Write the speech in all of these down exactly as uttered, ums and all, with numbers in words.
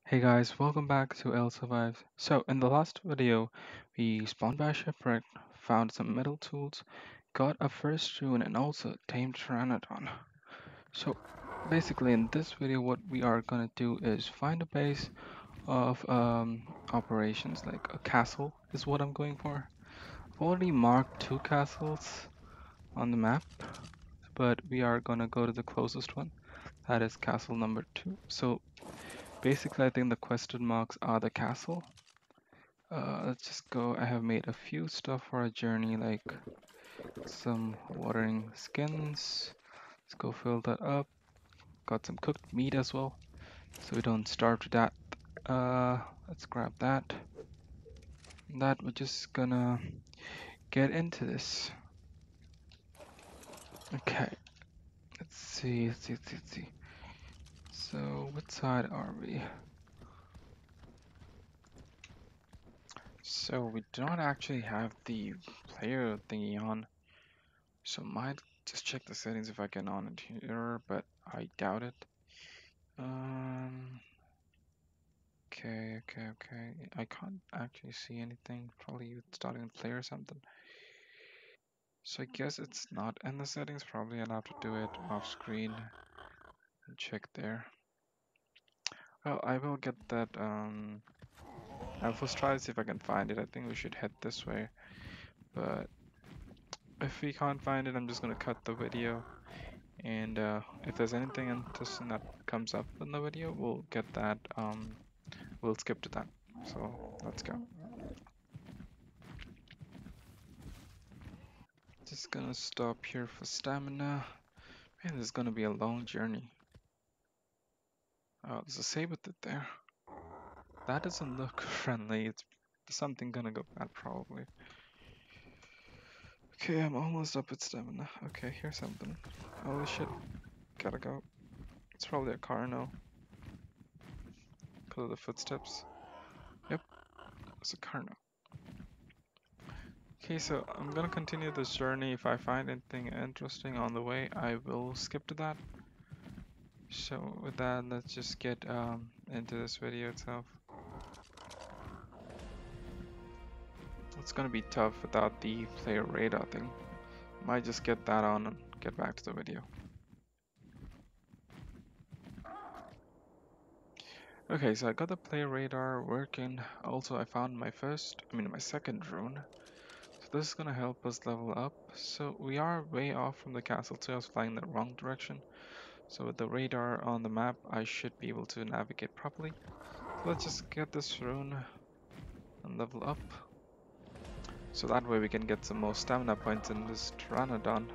Hey guys, welcome back to L Survives. So, in the last video, we spawned by a shipwreck, found some metal tools, got a first rune, and also tamed Pteranodon. So, basically, in this video, what we are gonna do is find a base of um, operations, like a castle is what I'm going for. I've already marked two castles on the map, but we are gonna go to the closest one. That is castle number two. So, basically, I think the question marks are the castle. Uh, let's just go. I have made a few stuff for a journey, like some watering skins. Let's go fill that up. Got some cooked meat as well, so we don't starve to death. Uh, let's grab that. That we're just gonna get into this. Okay, let's see, let's see, let's see, let's see. So, which side are we? So, we do not actually have the player thingy on. So, might just check the settings if I can on it here, but I doubt it. Um, okay, okay, okay. I can't actually see anything. Probably starting to play or something. So I guess it's not in the settings. Probably I'll have to do it off screen and check there. Well, I will get that. Um, I'll first try to see if I can find it. I think we should head this way. But if we can't find it, I'm just gonna cut the video. And uh, if there's anything interesting that comes up in the video, we'll get that. Um, we'll skip to that. So let's go. Just gonna stop here for stamina. Man, this is gonna be a long journey. Oh, there's a saber tooth there. That doesn't look friendly. It's something gonna go bad probably. Okay, I'm almost up with stamina. Okay, here's something. Holy shit. Gotta go. It's probably a car now. Because of the footsteps. Yep, it's a car now. Okay, so I'm gonna continue this journey. If I find anything interesting on the way, I will skip to that. So with that, let's just get um, into this video itself. It's gonna be tough without the player radar thing. Might just get that on and get back to the video. Okay, so I got the player radar working. Also, I found my first, I mean my second rune. So this is gonna help us level up. So we are way off from the castle too. I was flying the wrong direction. So with the radar on the map, I should be able to navigate properly. So let's just get this rune and level up. So that way we can get some more stamina points in this Pteranodon.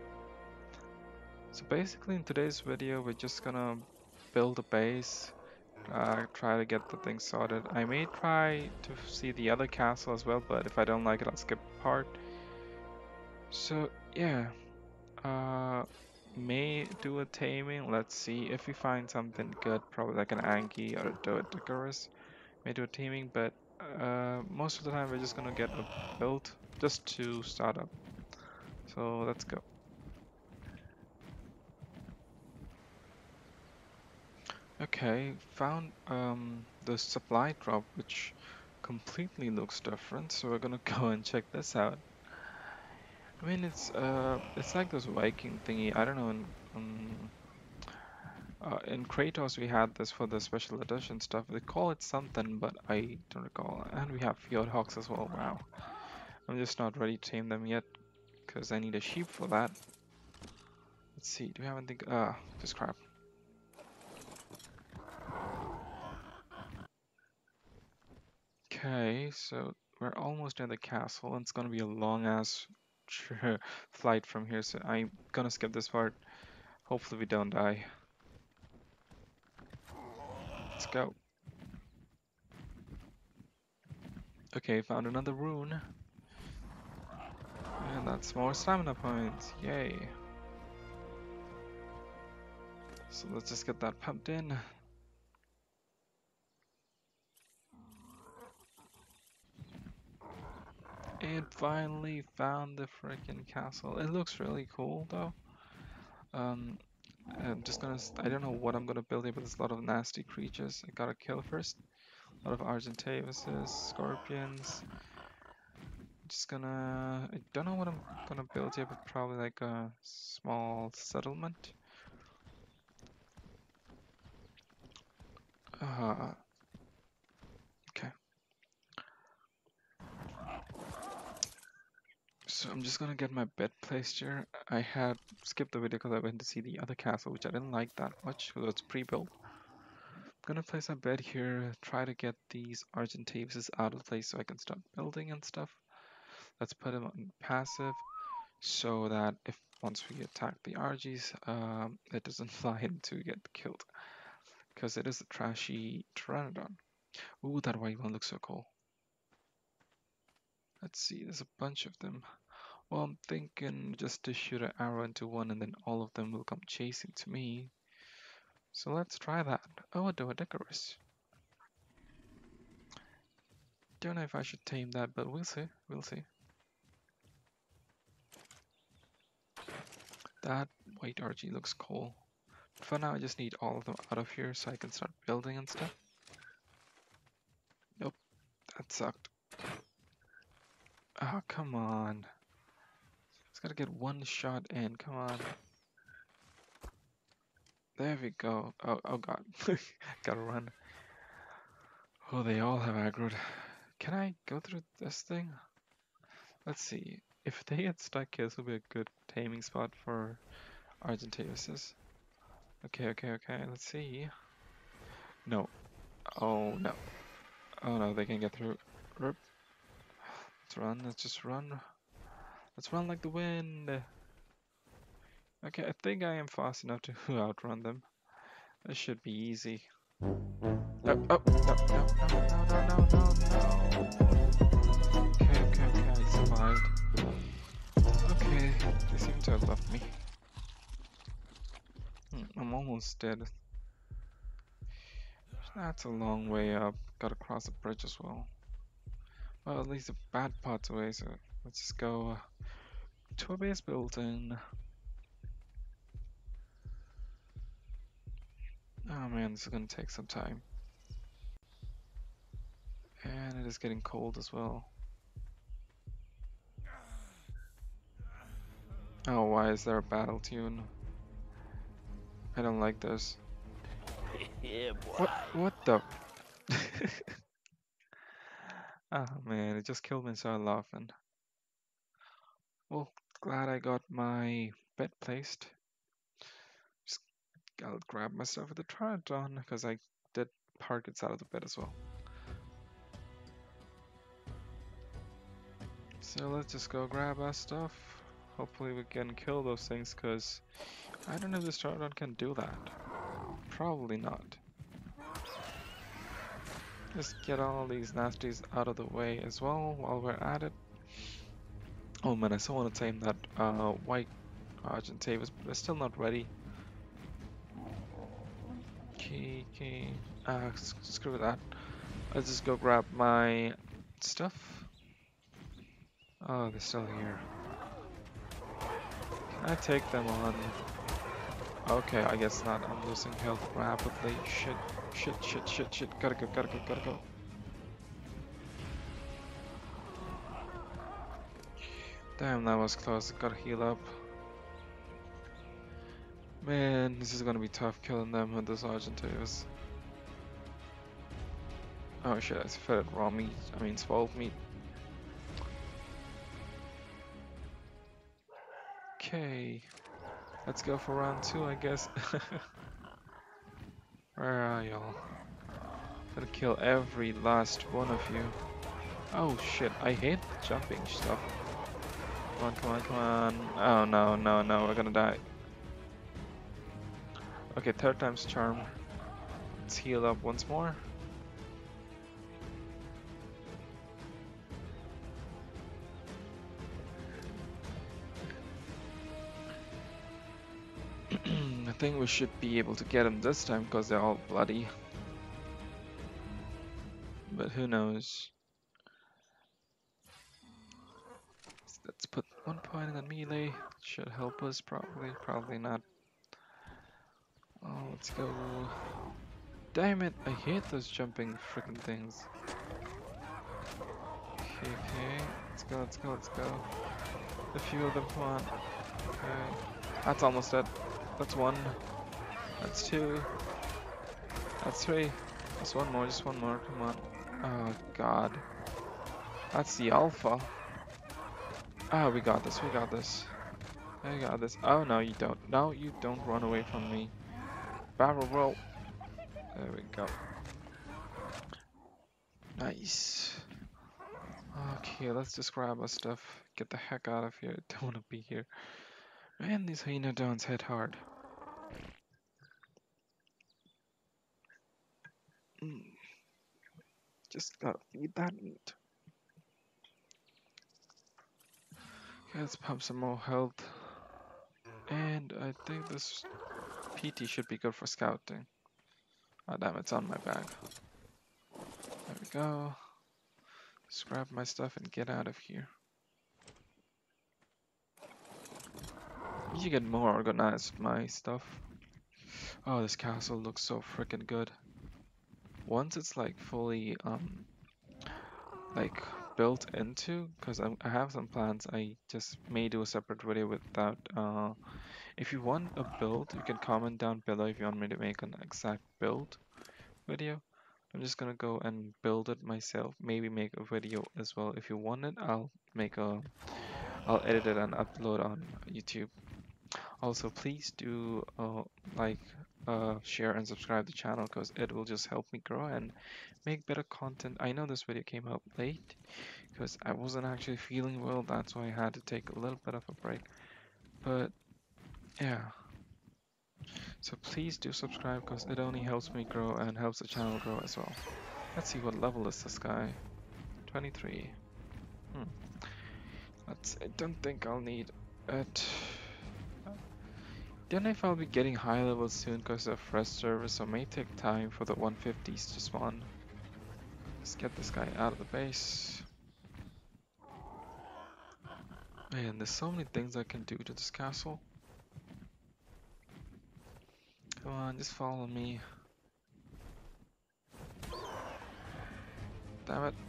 So basically in today's video we're just gonna build a base, uh, try to get the thing sorted. I may try to see the other castle as well, but if I don't like it I'll skip part. So yeah, uh, may do a taming. Let's see if we find something good, probably like an Anki or a Doedicurus. May do a taming, but uh, most of the time we're just gonna get a build just to start up. So let's go. Okay, found um, the supply drop, which completely looks different. So we're gonna go and check this out. I mean, it's uh, it's like this Viking thingy. I don't know. In, um, uh, in Kratos, we had this for the special edition stuff. They call it something, but I don't recall. And we have Fjordhawks as well. Wow, I'm just not ready to tame them yet, because I need a sheep for that. Let's see. Do we have anything? Ah, uh, just crap. Okay, so we're almost near the castle, and it's gonna be a long ass flight from here, so I'm gonna skip this part. Hopefully we don't die. Let's go. Okay, found another rune. And that's more stamina points. Yay. So let's just get that pumped in. And finally found the freaking castle. It looks really cool though. Um, I'm just gonna. s- I don't know what I'm gonna build here, but there's a lot of nasty creatures I gotta kill first. A lot of Argentaviuses, scorpions. Just gonna. I don't know what I'm gonna build here, but probably like a small settlement. Uh, okay. So I'm just gonna get my bed placed here. I had skipped the video because I went to see the other castle, which I didn't like that much because it's pre-built. I'm gonna place my bed here, try to get these Argentaviuses out of the place so I can start building and stuff. Let's put them on passive so that if once we attack the R Gs, um, it doesn't fly in to get killed. Because it is a trashy Pteranodon. Ooh, that white one looks so cool. Let's see, there's a bunch of them. Well, I'm thinking just to shoot an arrow into one and then all of them will come chasing to me. So let's try that. Oh, a Doedicarus. Don't know if I should tame that, but we'll see. We'll see. That white R G looks cool. For now, I just need all of them out of here so I can start building and stuff. Nope, that sucked. Oh, come on. Just gotta get one shot in, come on. There we go. Oh, oh god. Gotta run. Oh, they all have aggroed. Can I go through this thing? Let's see. If they get stuck here, this will be a good taming spot for Argentaviuses. Okay, okay, okay, let's see. No. Oh, no. Oh, no, they can get through. Rip. Let's run, let's just run. Let's run like the wind. Okay, I think I am fast enough to outrun them. This should be easy. Oh, oh, no, no, no, no, no, no, no, no. Okay, okay, okay, I survived. Okay, they seem to have left me. Hmm, I'm almost dead. That's a long way up. Gotta cross the bridge as well. Well, at least the bad part's away, so let's just go uh, to a base building. Oh man, this is gonna take some time. And it is getting cold as well. Oh, why is there a battle tune? I don't like this. Yeah, boy. What? What the? Oh man, it just killed me so laughing. Well, glad I got my bed placed. Just gotta grab myself with the Pteranodon because I did targets out of the bed as well. So let's just go grab our stuff. Hopefully we can kill those things because I don't know if this Pteranodon can do that. Probably not. Just get all these nasties out of the way as well while we're at it. Oh man, I still want to tame that uh, white Argentavis, but it's still not ready. Okay, okay. Uh, screw that. Let's just go grab my stuff. Oh, they're still here. Can I take them on? Okay, I guess not. I'm losing health rapidly. Shit, shit, shit, shit, shit. Gotta go, gotta go, gotta go. Damn, that was close. Gotta heal up. Man, this is gonna be tough killing them with this Argentavis. Oh shit, I fed it raw meat. I mean, spoiled meat. Okay, let's go for round two, I guess. Where are y'all? Gotta kill every last one of you. Oh shit, I hate jumping stuff. Come on, come on, come on. Oh no, no, no, we're gonna die. Okay, third time's charm. Let's heal up once more. I think we should be able to get them this time because they're all bloody. But who knows? Let's put one point in the melee. Should help us probably, probably not. Oh, let's go. Damn it, I hate those jumping freaking things. Okay, okay. Let's go, let's go, let's go. A few of them, come on. Okay. That's almost it. That's one. That's two. That's three. Just one more, just one more, come on. Oh god. That's the alpha. Ah, we got this, we got this. I got this. Oh no, you don't. No, you don't run away from me. Barrel roll. There we go. Nice. Okay, let's just grab our stuff. Get the heck out of here. Don't want to be here. Man, these hyenodons hit hard. Mm, just gotta feed that meat. Okay, let's pump some more health. And I think this P T should be good for scouting. Oh damn, it's on my bag. There we go. Just grab my stuff and get out of here. You get more organized with my stuff. Oh, this castle looks so freaking good. Once it's like fully um like built into, because I have some plans. I just may do a separate video with that. Uh, if you want a build, you can comment down below if you want me to make an exact build video. I'm just gonna go and build it myself. Maybe make a video as well. If you want it, I'll make a, I'll edit it and upload on YouTube. Also, please do uh, like, uh, share and subscribe to the channel because it will just help me grow and make better content. I know this video came out late because I wasn't actually feeling well. That's why I had to take a little bit of a break. But yeah, so please do subscribe because it only helps me grow and helps the channel grow as well. Let's see what level is this guy. twenty-three. Hmm. Let's. I don't think I'll need it. Don't know if I'll be getting high levels soon because of fresh service, so it may take time for the one fifties to spawn. Let's get this guy out of the base. Man, there's so many things I can do to this castle. Come on, just follow me. Damn it.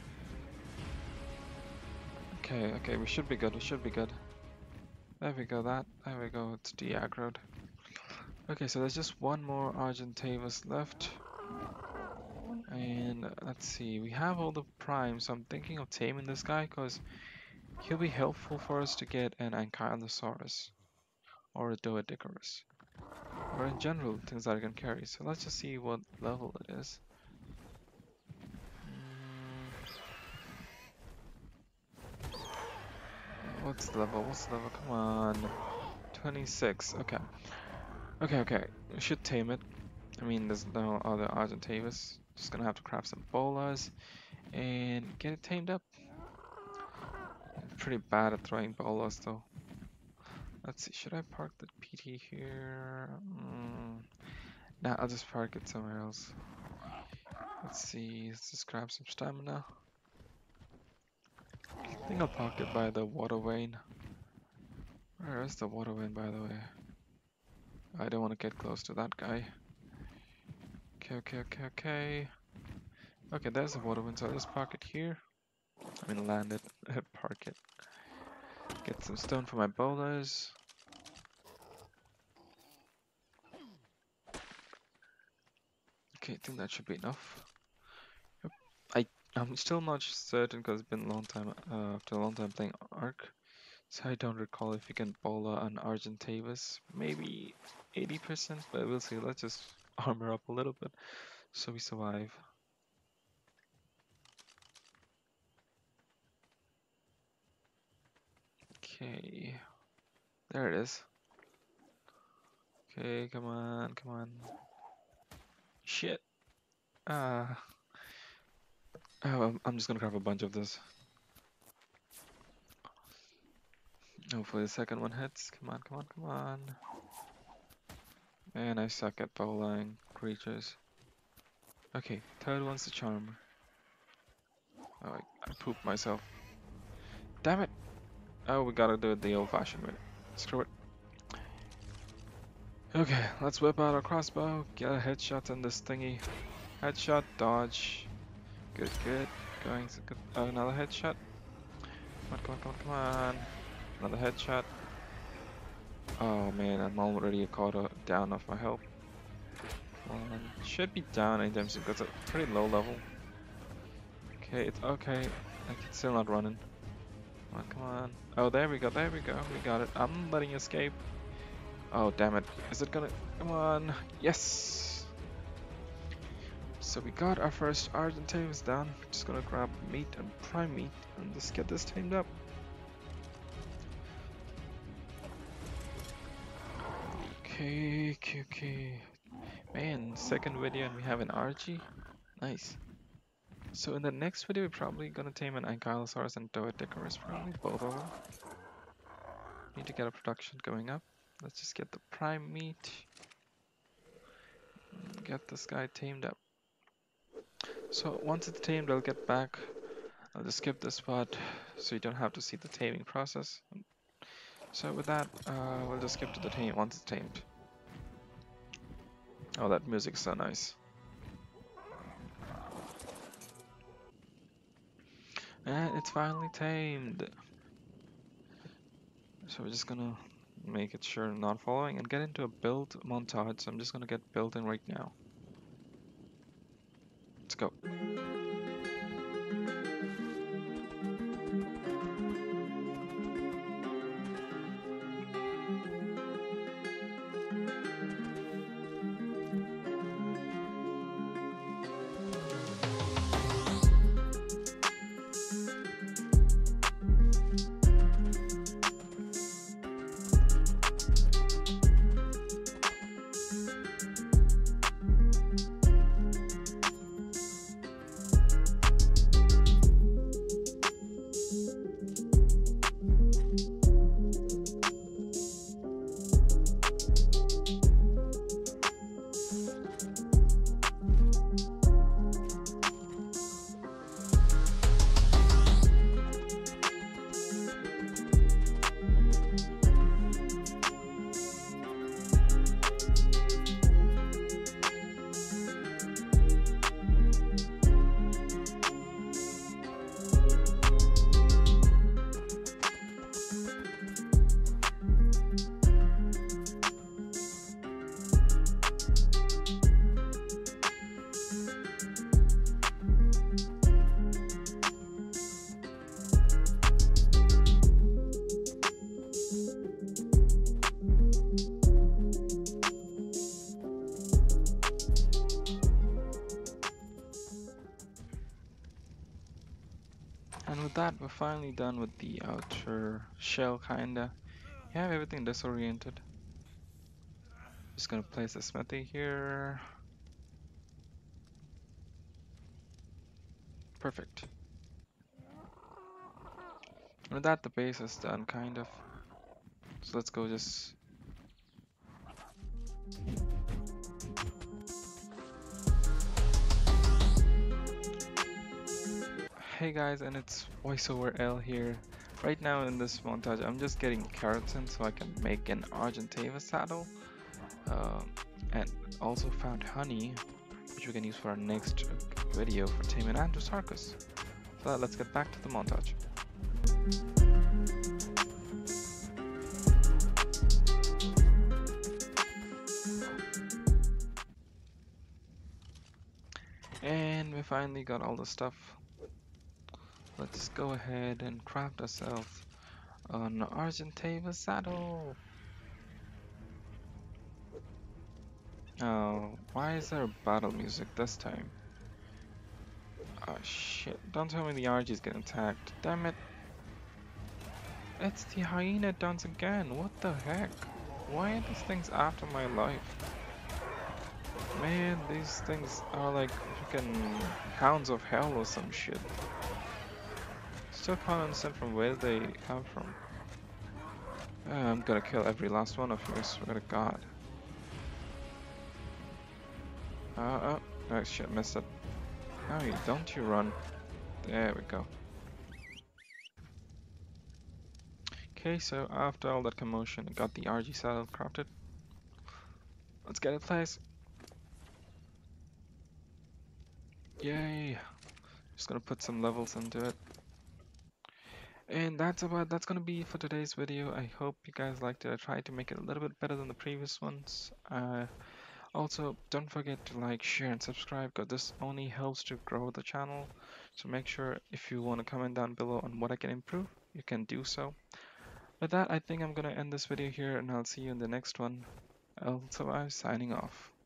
Okay, okay, we should be good, we should be good. There we go, that, there we go, it's de-aggroed. Okay, so there's just one more Argentavis left. And uh, let's see, we have all the primes, so I'm thinking of taming this guy because he'll be helpful for us to get an Ankylosaurus or a Doedicarus. Or in general, things that I can carry. So let's just see what level it is. Mm, what's the level? What's the level? Come on. twenty-six. Okay. Okay, okay. We should tame it. I mean, there's no other Argentavis. Just gonna have to craft some bolas and get it tamed up. I'm pretty bad at throwing bolas though. Let's see, should I park the P T here? Mm, nah, I'll just park it somewhere else. Let's see, let's just grab some stamina. I think I'll park it by the water vane. Where is the water vane, by the way? I don't want to get close to that guy. Okay, okay, okay, okay. Okay, there's the water vane, so I'll just park it here. I mean, land it, park it. Get some stone for my bowlers. Okay, I think that should be enough. Yep. I, I'm still not certain because it's been a long time, uh, after a long time playing ARK. So I don't recall if you can bola an Argentavis. Maybe eighty percent, but we'll see. Let's just armor up a little bit so we survive. Okay, there it is. Okay, come on, come on. Shit. Ah. Oh, I'm, I'm just gonna grab a bunch of this. Hopefully the second one hits. Come on, come on, come on. Man, I suck at bowling creatures. Okay, third one's the charm. Oh, I, I pooped myself. Damn it! Oh, we gotta do it the old-fashioned way. Screw it. Okay, let's whip out our crossbow, get a headshot on this thingy. Headshot, dodge. Good, good. Going to good. Uh, another headshot. Come on, come on, come on, come on. Another headshot. Oh man, I'm already a quarter down of my health. Come on. Should be down anytime soon because it's a pretty low level. Okay, it's okay. Like, it's still not running. Come on, come on. Oh, there we go, there we go. We got it. I'm letting escape. Oh, damn it. Is it gonna... Come on. Yes! So we got our first Argent tames done. Just gonna grab meat and prime meat and just get this tamed up. Okay, okay, okay. Man, second video and we have an R G. Nice. So in the next video, we're probably gonna tame an Ankylosaurus and Doedicurus, probably both of them. Need to get a production going up. Let's just get the prime meat. Get this guy tamed up. So once it's tamed, I'll get back. I'll just skip this part so you don't have to see the taming process. So with that, uh, we'll just skip to the tame once it's tamed. Oh, that music's so nice. And it's finally tamed. So we're just gonna make it sure I'm not following and get into a build montage. So I'm just gonna get building right now. Let's go. And with that, we're finally done with the outer shell, kinda. You have everything disoriented. Just gonna place a smithy here. Perfect. And with that, the base is done, kind of. So let's go just... Hey guys, and it's voiceover L here. Right now in this montage, I'm just getting keratin so I can make an Argentava saddle. Um, and also found honey, which we can use for our next video for taming Androsarchus. So let's get back to the montage. And we finally got all the stuff. Let's go ahead and craft ourselves an Argentava saddle. Oh, why is there battle music this time? Oh shit, don't tell me the R G's getting attacked. Damn it. It's the hyena dance again, what the heck? Why are these things after my life? Man, these things are like freaking hounds of hell or some shit. Still can't understand from where they come from. Uh, I'm gonna kill every last one of you, I swear to god. Uh, oh, oh shit, missed it. No, you don't you run. There we go. Okay, so after all that commotion, I got the R G saddle crafted. Let's get it, please. Yay! Just gonna put some levels into it. And that's about that's gonna be for today's video. I hope you guys liked it. I tried to make it a little bit better than the previous ones. Uh, also, don't forget to like, share, and subscribe because this only helps to grow the channel. So make sure if you want to comment down below on what I can improve, you can do so. With that, I think I'm gonna end this video here, and I'll see you in the next one. I'll survive signing off.